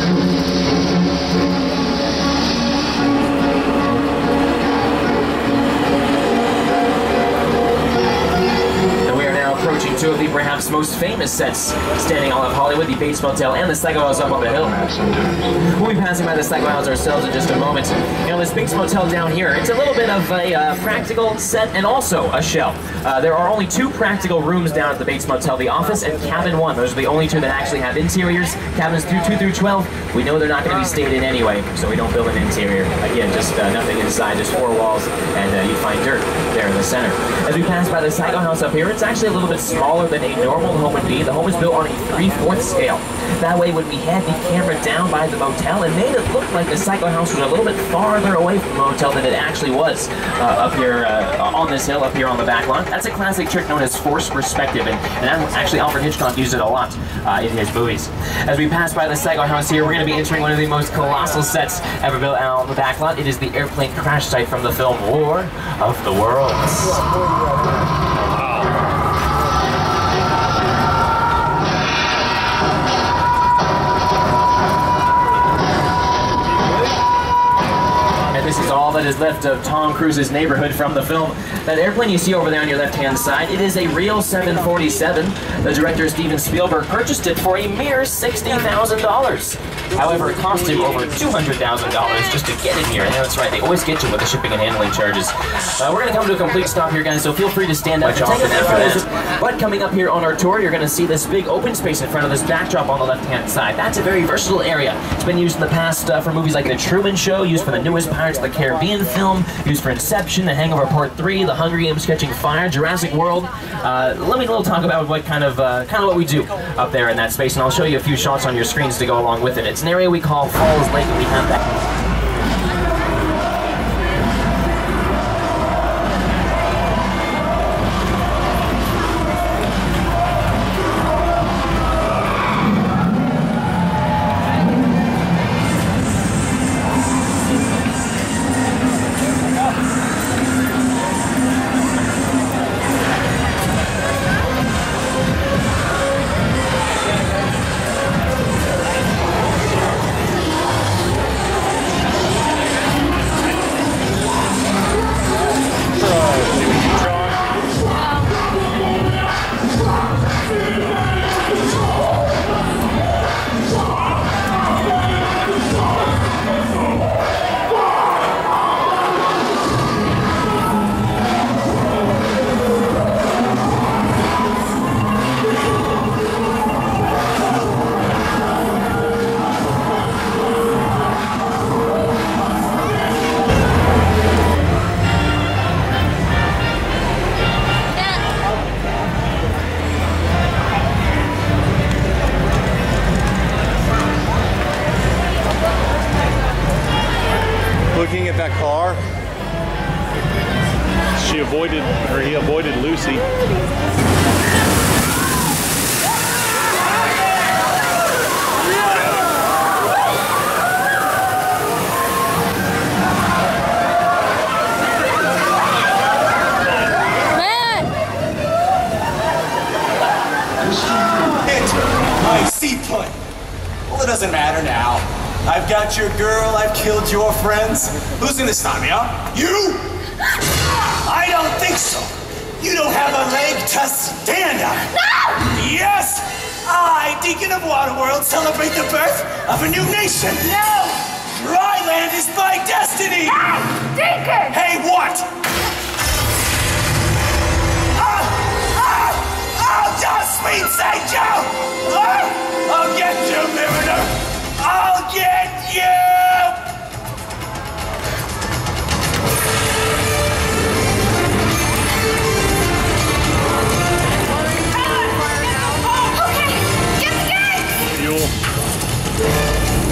Two of the perhaps most famous sets standing all of Hollywood, the Bates Motel and the Psycho House up on the hill. We'll be passing by the Psycho House ourselves in just a moment. You know, this Bates Motel down here, it's a little bit of a uh, practical set and also a shell. Uh, there are only two practical rooms down at the Bates Motel, the office and cabin one. Those are the only two that actually have interiors. Cabins through two through twelve, we know they're not going to be stayed in anyway, so we don't build an interior. Again, just uh, nothing inside, just four walls, and uh, you find dirt there in the center. As we pass by the Psycho House up here, it's actually a little bit smaller than a normal home would be. The home is built on a three-fourths scale. That way, when we had the camera down by the motel, it made it look like the Psycho House was a little bit farther away from the motel than it actually was uh, up here uh, on this hill, up here on the back lawn. That's a classic trick known as forced perspective, and, and actually Alfred Hitchcock used it a lot uh, in his movies. As we pass by the Psycho House here, we're going to be entering one of the most colossal sets ever built out on the back lot. It is the airplane crash site from the film War of the Worlds. This is all that is left of Tom Cruise's neighborhood from the film. That airplane you see over there on your left-hand side, it is a real seven forty-seven. The director, Steven Spielberg, purchased it for a mere sixty thousand dollars. However, it cost him over two hundred thousand dollars just to get it here. And that's right, they always get you with the shipping and handling charges. Uh, we're going to come to a complete stop here, guys, so feel free to stand up and take a after that. But coming up here on our tour, you're going to see this big open space in front of this backdrop on the left-hand side. That's a very versatile area. It's been used in the past uh, for movies like The Truman Show, used for the newest Pirates of the Caribbean film, used for Inception, The Hangover Part three, The Hunger Games Catching Fire, Jurassic World. Uh, let me a little talk about what kind of uh, kind of what we do up there in that space, and I'll show you a few shots on your screens to go along with it. It's an area we call Falls Lake, and we have that. Looking at that car, she avoided, or he avoided Lucy. My seaplane. Well, it doesn't matter now. I've got your girl, I've killed your friends. Who's gonna stop me, huh? You? I don't think so. You don't have a leg to stand on. No! Yes! I, Deacon of Waterworld, celebrate the birth of a new nation. No! Dryland is my destiny! No! Deacon! Hey, what? Ah! Ah! Oh, just sweet Saint Joe! Ah! I'll get you, Mariner! I'll get you! Okay, get the gate! Fuel.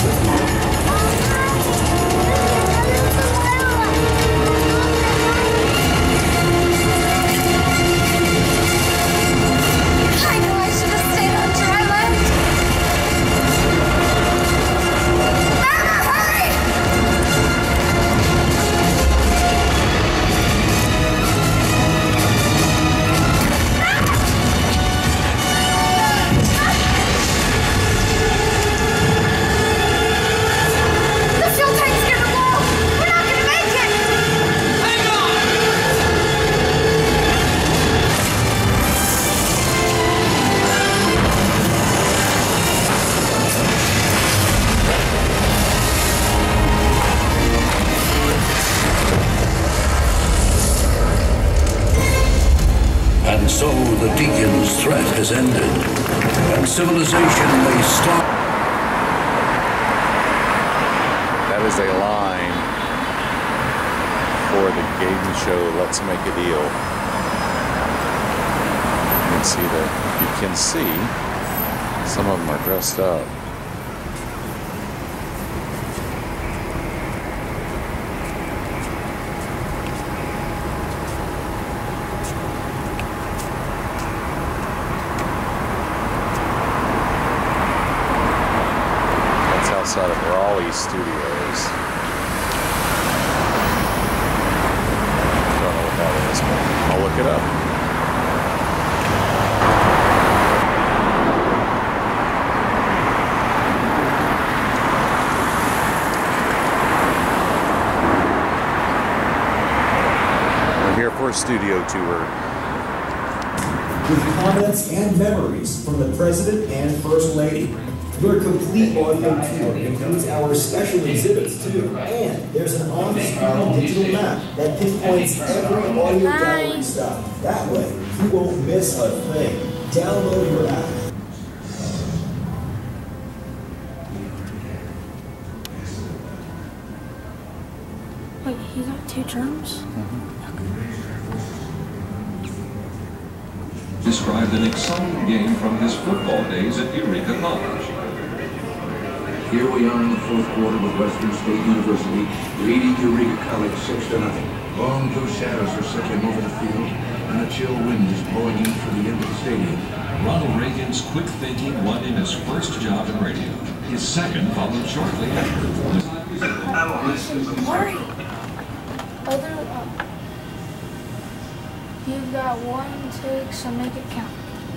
I know I should have stayed on Dryland. And so the Deacon's threat has ended, and civilization may stop. That is a line for the game show Let's Make a Deal. can see that you can see some of them are dressed up. That's outside of Raleigh Studios. I don't know what that is, but I'll look it up. For a studio tour. With comments and memories from the President and First Lady. Your complete audio tour includes our special exhibits too. And there's an on-screen digital map that pinpoints every audio gallery stop. That way, you won't miss a thing. Download your app. Wait, he got two drums? Mm-hmm. Described an exciting game from his football days at Eureka College. Here we are in the fourth quarter with Western State University leading Eureka College six to nothing. Long blue shadows are settling over the field, and a chill wind is blowing in through the end of the stadium. Ronald Reagan's quick thinking won him his first job in radio. His second followed shortly after. Hurry! Other up. You've got one take, so make it count.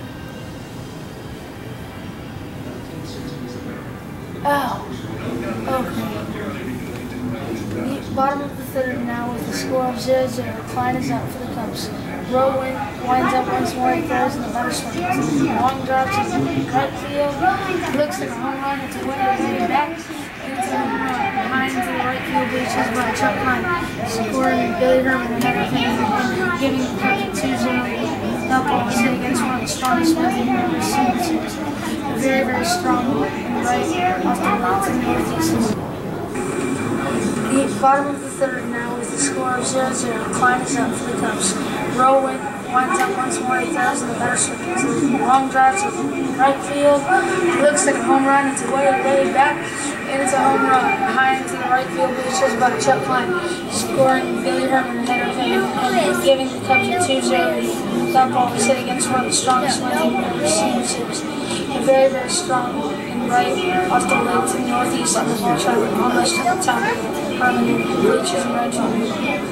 Oh. Okay. The bottom of the third now with a score of zero zero. Klein is out for the Cubs. Rowe winds up once more. He throws in the better swing. Long drive to right field. Looks like a home run. It's a winner. Way back. It's a home run. Behind the right field bleachers by Chuck Klein. Scoring Billy Herman and everything. And giving the Cubs two zero. Up on the city against one of the strongest ones we've ever seen this year. Very, very strong and right off the left and northeast. The bottom of the third now with the score of zero zero. Klein is up for the Cubs. Rowe winds up once more. He throws in the better swing. Long drive to right field. Looks like a home run. It's way, way back. And it's a home run. High into the right field bleachers by Chuck Klein. Scoring Billy Herman and entertaining and giving the Cubs a two zero. Up off the city against one of the strongest ones we've ever seen this series. Very, very strong and right off the lake to the northeast on the far side, almost to the top of Herman bleachers and right field.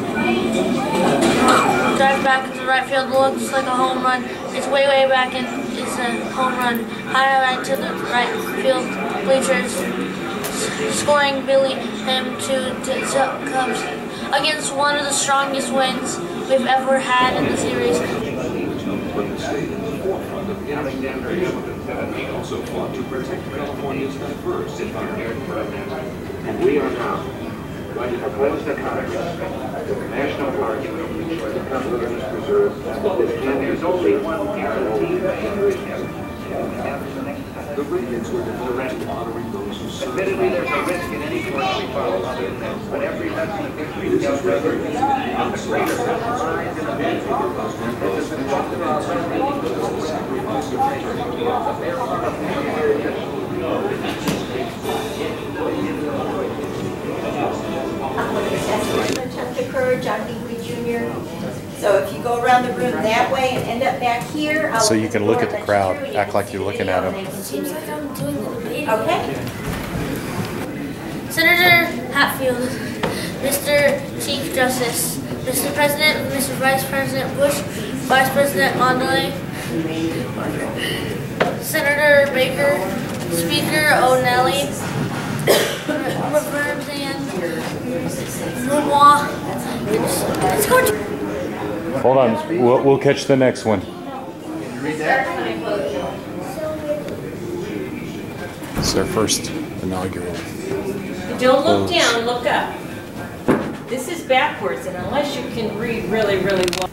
Drive back into the right field, looks like a home run. It's way, way back and it's a home run. High right to the right field bleachers, scoring Billy him to the Cubs against one of the strongest wins we've ever had in the series. He also fought to protect California's diverse environment. And we are now going to propose the Congress the National Park for the Cubs Wilderness Preserve. And there's only one guaranteed the Reagans were directed honoring those who served. Admittedly, there's a risk in any course we follow, but every lesson of history is just rather on the greater lies in the future. This has been talked about by many of the sacrifice of returning to life. Occurred, John Dingley Junior So if you go around the room that way and end up back here, I'll So you can look at the crowd, act like you're looking at them. Seems like I'm doing the debate. Okay. Senator Hatfield, Mister Chief Justice, Mister President, Mister Vice President Bush, Vice President Mondale, Senator Baker, Speaker O'Neill, Representative Moonwa. It's, it's going to. Hold on, we'll, we'll catch the next one. It's their first inaugural. Don't look down, look up. This is backwards, and unless you can read really, really well.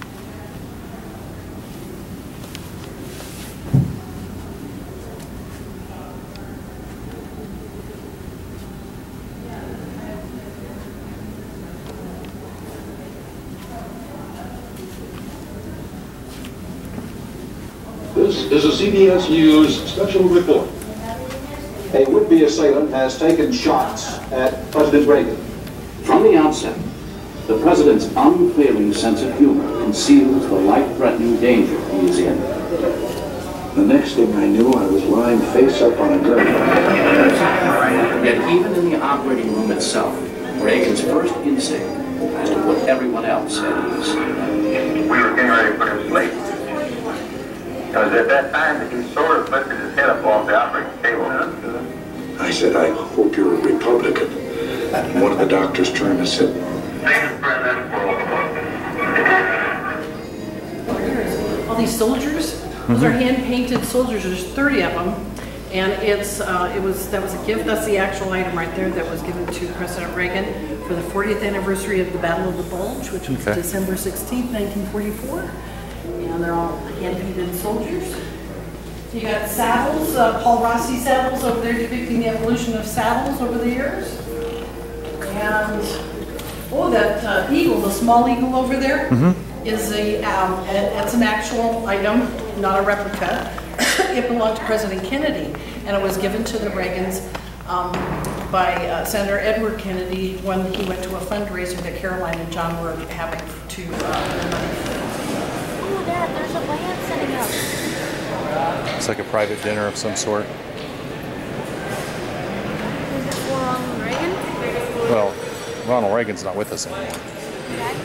This is a C B S News special report. A would-be assailant has taken shots at President Reagan. From the outset, the president's unfailing sense of humor conceals the life-threatening danger he is in. The next thing I knew, I was lying face up on a dirt. Yet even in the operating room itself, Reagan's first instinct was to put everyone else at ease. We were getting ready to put him to sleep. Because at that time, he sort of lifted his head up off the operating table. I said, I hope you're a Republican. And one of the doctors turned and said, all these soldiers, those are hand-painted soldiers. There's thirty of them, and it's uh, it was that was a gift. That's the actual item right there that was given to President Reagan for the fortieth anniversary of the Battle of the Bulge, which was Okay. December sixteenth, nineteen forty-four. And they're all hand-painted soldiers. You got saddles, uh, Paul Rossi saddles over there depicting the evolution of saddles over the years. And oh, that uh, eagle, the small eagle over there. Mm-hmm. Is a, um, it's an actual item, not a replica. It belonged to President Kennedy, and it was given to the Reagans um, by uh, Senator Edward Kennedy when he went to a fundraiser that Caroline and John were having to uh, raise money. Oh, Dad, there's a band setting up. It's like a private dinner of some sort. Is it for Ronald Reagan? Well, Ronald Reagan's not with us anymore. Okay.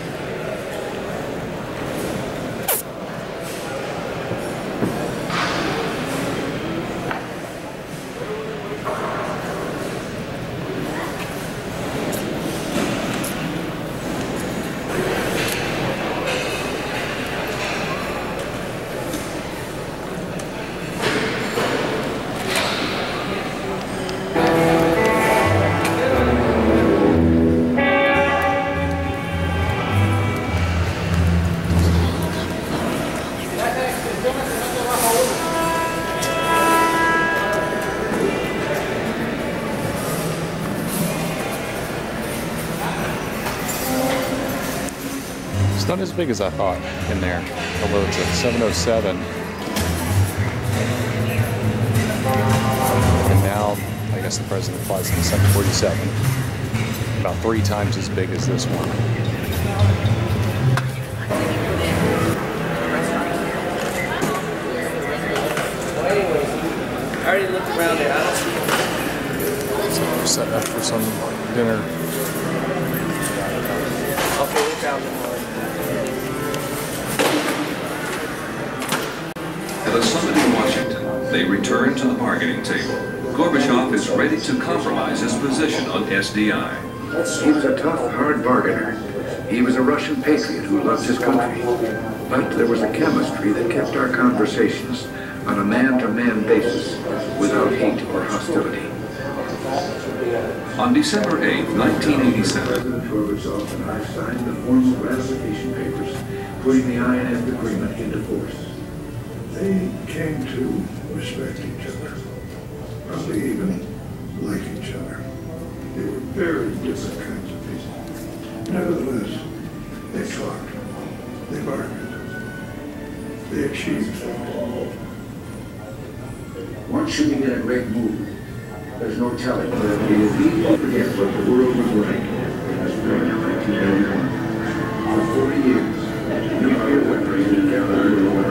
It's not as big as I thought in there, although it's a seven oh seven. And now, I guess the president flies in the seven forty-seven. About three times as big as this one. I already looked around there. I don't see it. So we're setting up for some dinner. Okay, we found it. At a summit in Washington, they return to the bargaining table. Gorbachev is ready to compromise his position on S D I. he was a tough, hard bargainer. He was a Russian patriot who loved his country. But there was a chemistry that kept our conversations on a man-to-man basis without hate or hostility. On December eighth, nineteen eighty-seven, President Gorbachev and I signed the formal ratification papers putting the I N F agreement into force. They came to respect each other, probably even like each other. They were very different kinds of people. Nevertheless, they talked, they bargained, they achieved things. Once you begin a great move, there's no telling whether it will be to forget what the world was like in the spring of nineteen eighty-one. For forty years, nuclear weapons have kept the world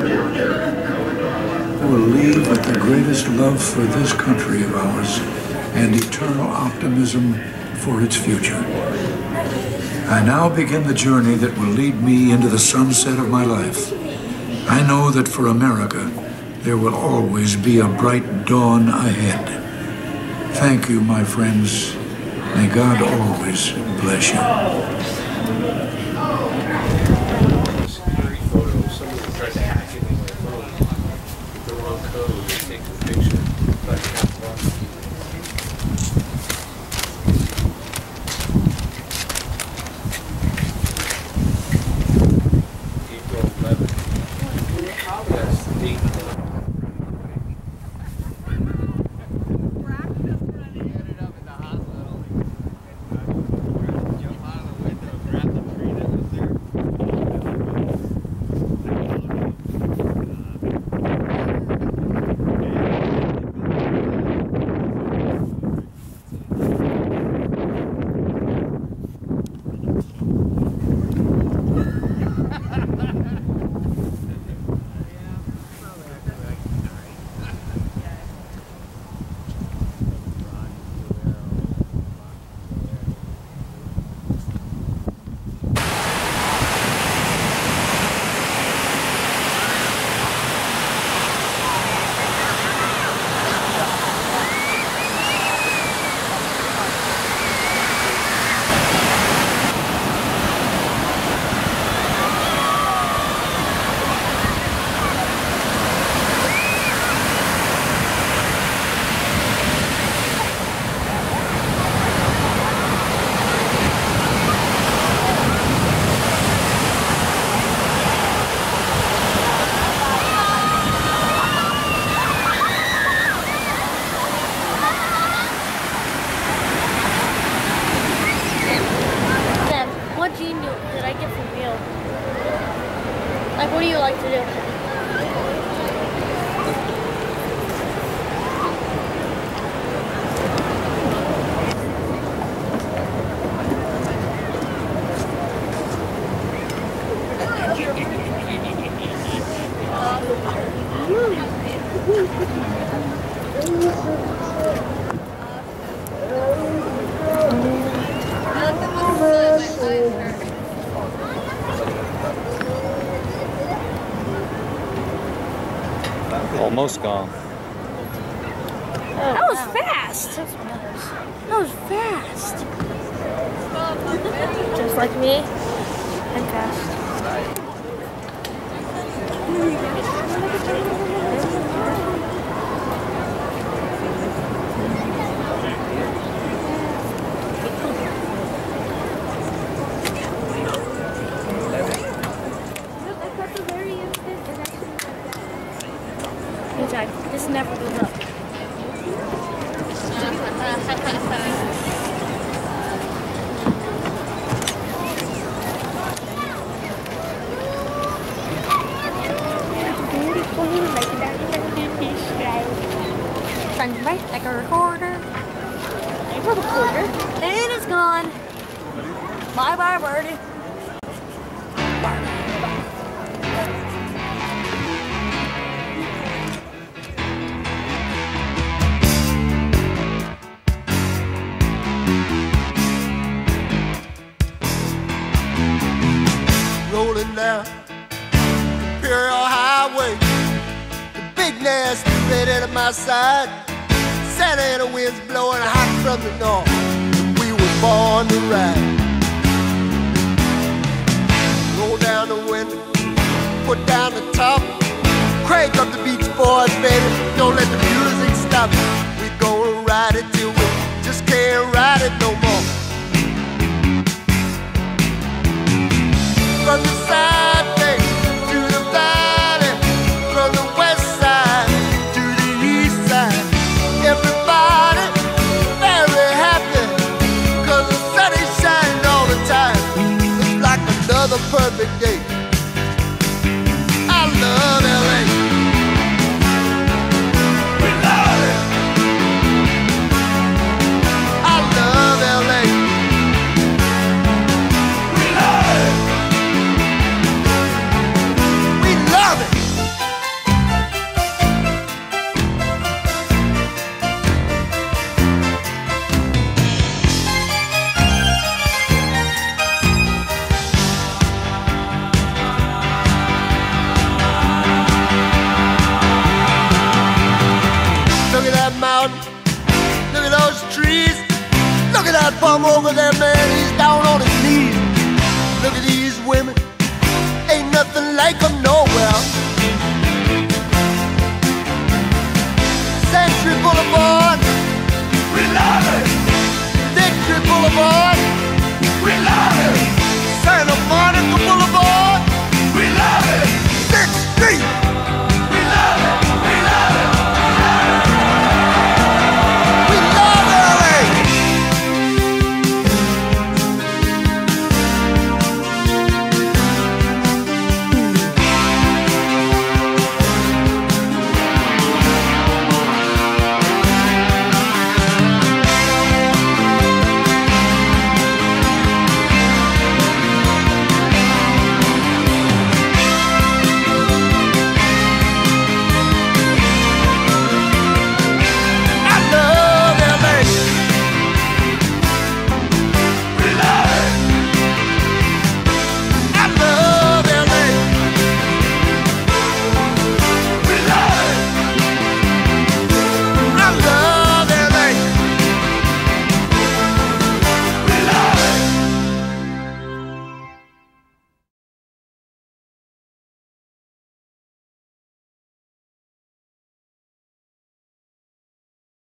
I will leave with the greatest love for this country of ours and eternal optimism for its future. I now begin the journey that will lead me into the sunset of my life. I know that for America, there will always be a bright dawn ahead. Thank you, my friends. May God always bless you. Grab the did I get from you? Like, what do you like to do? Almost gone. That was fast. That was fast. Just like me. I'm fast. This never goes up. Shines bright like a recorder. There's a recorder. And it's gone. Bye bye, birdie. Rolling down Imperial Highway, the big nasty red at my side. Santa Ana winds blowing hot from the north. We were born to ride. Roll down the window, put down the top, crank up the Beach Boys, baby. Don't let the music stop. We gonna ride it till we just can't ride it no more. From the side bay to the valley, from the west side to the east side, everybody very happy, cause the sun is shining all the time. Looks like another perfect day. I love L A. We love it. I love L A. We love it. Look at that mountain, look at those trees, look at that bum over there, man, he's down on his knees. Look at these women,